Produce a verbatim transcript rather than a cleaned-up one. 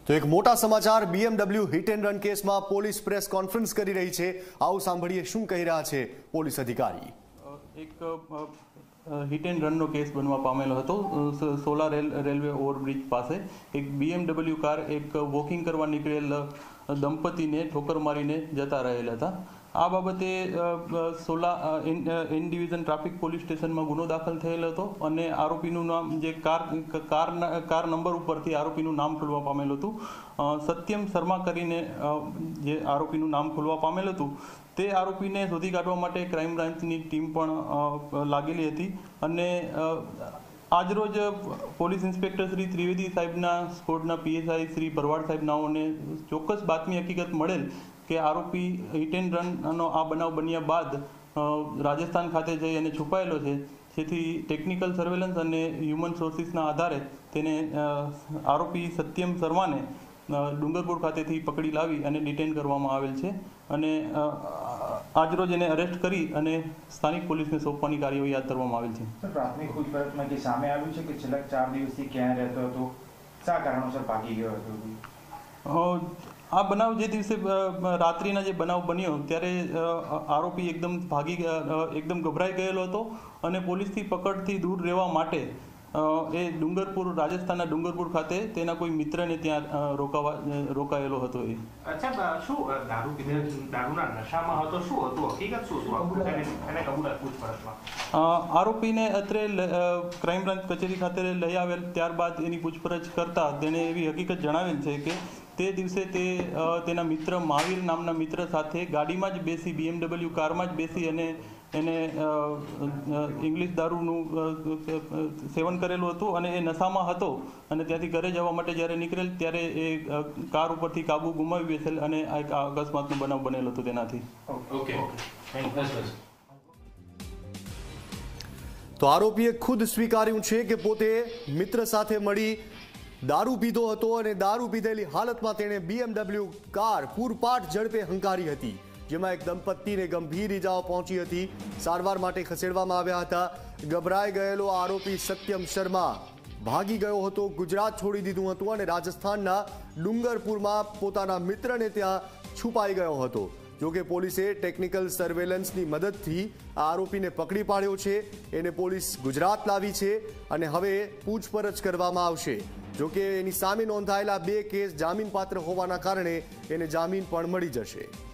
તો એક મોટા સમાચાર બીએમડબલ્યુ હિટ એન્ડ રન કેસમાં પોલીસ પ્રેસ કોન્ફરન્સ કરી રહી છે। આવો સાંભળીએ શું કહી રહ્યા છે પોલીસ અધિકારી। એક હિટ એન્ડ રનનો કેસ બનવા પામેલો હતો। સોલા રેલવે ઓવરબ્રિજ પાસે એક બીએમડબલ્યુ કાર એક વોકિંગ કરવા નીકળેલ દંપતીને ઠોકર મારીને જતા રહેલા હતા। આ બાબતે Sola N division traffic police સ્ટેશનમાં ગુનો દાખલ થયેલો હતો અને આરોપીનું નામ જે કાર કાર કાર નંબર ઉપરથી આરોપીનું નામ ખુલવા પામેલું હતું। સત્યમ શર્મા કરીને જે આરોપીનું નામ ખુલવા પામેલું હતું તે આરોપીને શોધી કાઢવા માટે ક્રાઇમ બ્રાન્ચની ટીમ પણ લાગેલી હતી અને આજરોજ પોલીસ ઇન્સ્પેક્ટર શ્રી ત્રિવેદી સાહેબના સ્કોડના પીએસઆઈ શ્રી ભરવાડ સાહેબનાઓને ચોક્કસ બાતમી હકીકત મળેલ કે આરોપી હિટ એન્ડ રનનો આ બનાવ બન્યા બાદ રાજસ્થાન ખાતે જઈ અને છુપાયેલો છે। જેથી ટેકનિકલ સર્વેલન્સ અને હ્યુમન સોર્સિસના આધારે તેને આરોપી સત્યમ શર્માને ડુંગરપુર ખાતેથી પકડી લાવી અને ડિટેન કરવામાં આવેલ છે અને આજરોજ એને અરેસ્ટ કરી અને સ્થાનિક પોલીસને સોંપવાની કાર્યવાહી હાથ ધરવામાં આવેલ છે। પ્રાથમિક પૂછપરછમાં જે સામે આવ્યું છે કે છેલ્લા ચાર દિવસથી ક્યાં રહેતો હતો, શા કારણોસર ભાગી ગયો હતો? આ બનાવ જે દિવસે રાત્રિના જે બનાવ બન્યો ત્યારે આરોપી એકદમ ભાગી એકદમ ગભરાઈ ગયેલો હતો અને પોલીસથી પકડથી દૂર રહેવા માટે એ ડુંગરપુર રાજસ્થાનના ડુંગરપુર ખાતે તેના કોઈ મિત્રને ત્યાં રોકાવા રોકાયેલો હતો। એ અચ્છા, શું દારૂ પીને દારૂના નશામાં હતો, શું હતું હકીકત શું શું એને કબૂલાત પૂછપરછમાં આરોપીને અત્રે ક્રાઇમ બ્રાન્ચ કચેરી ખાતે લઈ આવેલ ત્યારબાદ એની પૂછપરછ કરતા તેણે એવી હકીકત જણાવેલ છે કે તે દિવસે તે તેના મિત્ર મહાવીર નામના મિત્ર સાથે ગાડીમાં જ બેસી બીએમડબલ્યુ કારમાં જ બેસી અને એને ઇંગ્લિશ દારૂનું સેવન કરેલું હતું અને એ નશામાં હતો અને ત્યાંથી ઘરે જવા માટે જ્યારે નીકળેલ ત્યારે એ કાર ઉપરથી કાબુ ગુમાવી બેસેલ અને આ એક અકસ્માતનો બનાવ બનેલો હતો તેનાથી। ઓકે, તો આરોપીએ ખુદ સ્વીકાર્યું છે કે પોતે મિત્ર સાથે મળી દારૂ પીધો હતો અને દારૂ પીધેલી હાલતમાં તેણે બીએમડબલ્યુ કાર પૂરપાટ ઝડપે હંકારી હતી, જેમાં એક દંપતીને ગંભીર ઇજાઓ પહોંચી હતી। સારવાર માટે ખસેડવામાં આવ્યા હતા। ગભરાઈ ગયેલો આરોપી સત્યમ શર્મા ભાગી ગયો હતો, ગુજરાત છોડી દીધું હતું અને રાજસ્થાનના ડુંગરપુરમાં પોતાના મિત્રને ત્યાં છુપાઈ ગયો હતો। જોકે પોલીસે ટેકનિકલ સર્વેલન્સની મદદથી આ આરોપીને પકડી પાડ્યો છે। એને પોલીસ ગુજરાત લાવી છે અને હવે પૂછપરછ કરવામાં આવશે। જોકે એની સામે નોંધાયેલા બે કેસ જામીનપાત્ર હોવાના કારણે એને જામીન પણ મળી જશે।